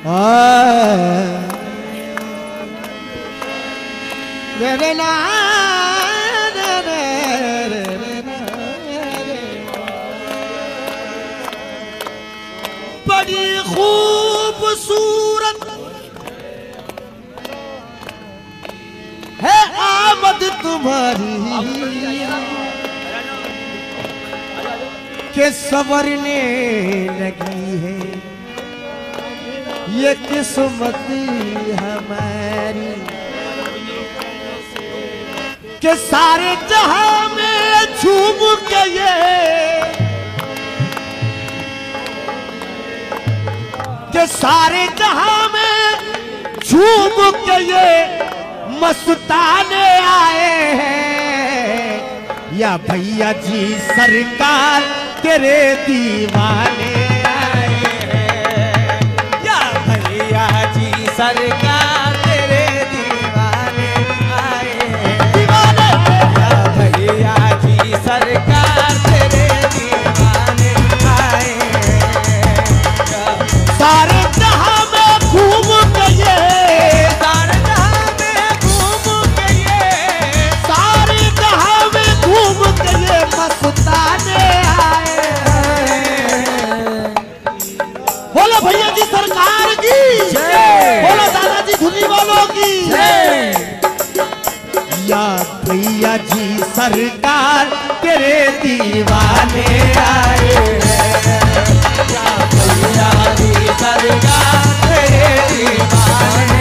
बड़ी खूबसूरत है आमद तुम्हारी के संवरने लगी है ये किस्मत हमारी के सारे जहां में झूम के ये के सारे जहां में झूम के ये मस्ताने आए हैं या भैया जी सरकार तेरे दीवाने आए हैं या भैया जी सरकार तेरे दीवाने आए हैं दीवाने या भैया जी सरकार तेरे दीवाने आए हैं सारे जहां में घूम के ये सारे जहां में घूम के ये सारे जहां में घूम के ये मस्ताने आए बोलो भैया जी सरकार की बोलो दादाजी धुनी वालों की या भैया जी सरकार तेरे दीवाने आए या भैया जी सरकार तेरे दीवाने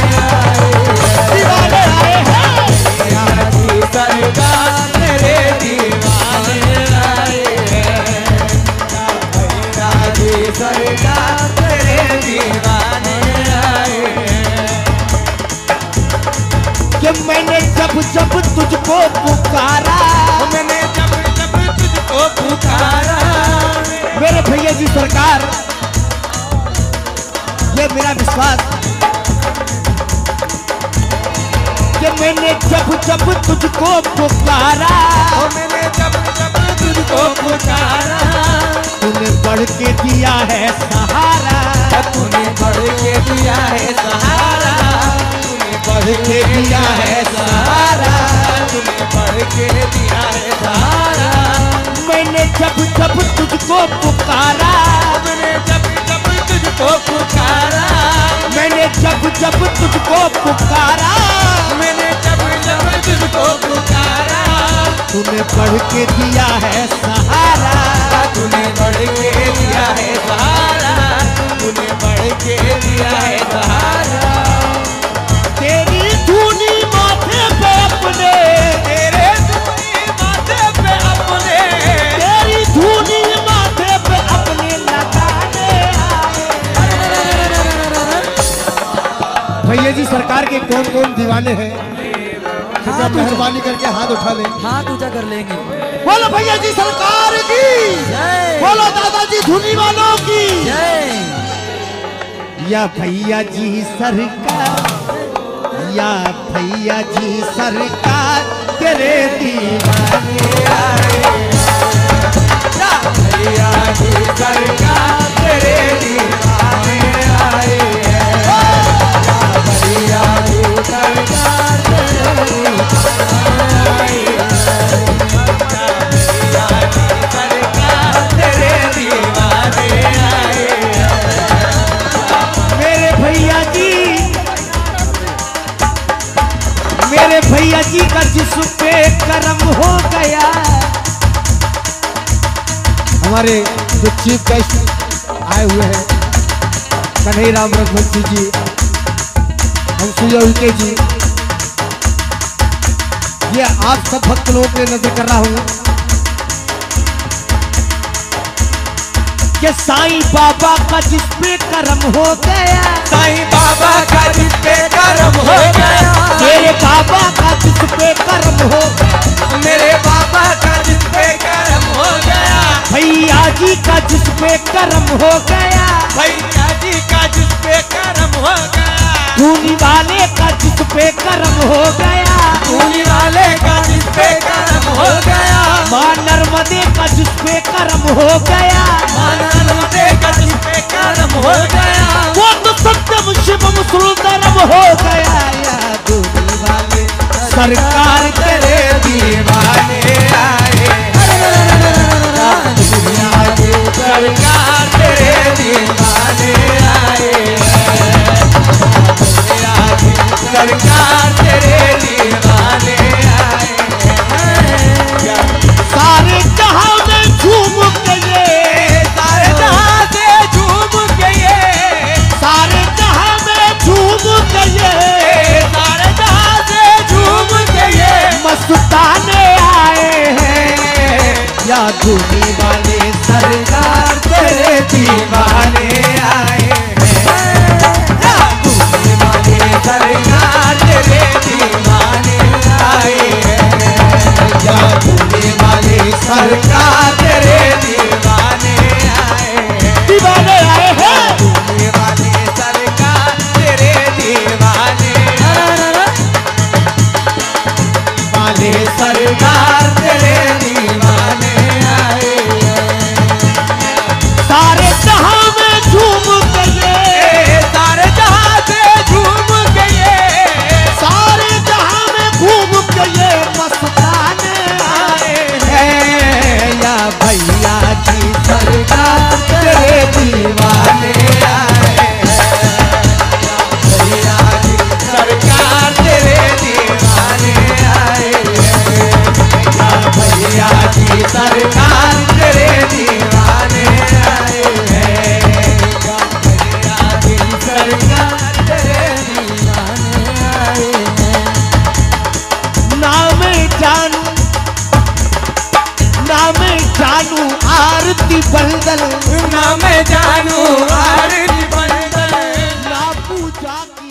आए हैं भैया जी सरकार तेरे दीवाने आए हैं भैया जी सरकार तेरे दीवाने आए हैं कि मैंने जब जब तुझको पुकारा मैंने जब जब तुझको पुकारा मेरे भैया जी सरकार ये मेरा विश्वास कि मैंने जब जब तुझको पुकारा मैंने जब जब तुझको पुकारा तूने बढ़ के दिया है सहारा तूने बढ़ के दिया है सहारा तूने बढ़ के दिया है सहारा तूने बढ़ के दिया है सहारा मैंने जब जब तुझको पुकारा मैंने जब जब तुझको पुकारा मैंने जब जब तुझको पुकारा मैंने जब जब तुझको पुकारा तूने बढ़ के दिया है सहारा तूने बढ़ के दिया है सहारा तूने बढ़ के दिया है सहारा तेरी धूनी माथे पे अपने तेरे धूनी माथे पे अपने तेरी धूनी माथे पे अपने लगाने भैया जी सरकार के कौन कौन दीवाने हैं कृपया मेहरबानी करके हाथ उठा ले हाथ ऊंचा कर लेंगे बोलो भैया जी सरकार की बोलो दादाजी धुनी वालों की या भैया जी सरकार या भैया जी सरकार तेरे दीवाने आए या भैया जी सरकार तेरे दीवाने आए या भैया जी सरकार तेरे दीवाने आए मेरे भैया जी का जिस पे करम हो गया हमारे जो चीफ गेस्ट आए हुए हैं कन्हैया राम रघुवंशी जी हंसुया उल्के जी ये आप सब भक्त लोगों के नजर कर रहा हूं कि साईं बाबा का जिस पे करम हो गया साईं बाबा का जिस पे करम हो गया मेरे बाबा का जिस पे करम हो मेरे बाबा का जिस पे करम हो गया भैया जी का जिस पे करम हो गया भैया जी का जिस पे करम हो गया धूनी वाले का जिस पे करम हो गया धूनी वाले का जिस पे करम हो गया मां नर्मदे का जिस पे करम हो गया मां नर्मदे का जिस पे करम हो गया वो तो सत्यम सरकार तेरे दीवाने आए सरकार तेरे दीवाने आए सरकार तेरे दीवाने आए सारे जहां में झूम के ये सारे जहां से झूम के ये सारे जहां में झूम के ये सारे जहां से झूम के ये मस्ताने आए हैं या धूनी वाले सरकार तेरे दीवाने आए हैं या धूनी वाले सरकार तेरे दीवाने आए हैं या धूनी वाले सरकार तेरे दीवाने आए हैं दीवाने आए हैं धूनी वाले सरकार तेरे दीवाने वाले सरकार तेरे दीवाने आए सारे जहां में झूम गए सारे जहां से झूम गए सारे जहां में घूम गए मस्ताने आए हैं या भैया जी सरकार तेरे दीवाने आए हैं भैया जी सरकार तेरे दीवाने आए हैं भैया जी सरकार तेरे दीवाने आए हैं भैया जी सरकार तेरे दीवाने आए हैं नाम जानू आरती बंदल नाम जानू आरती बंदल ना पूजा की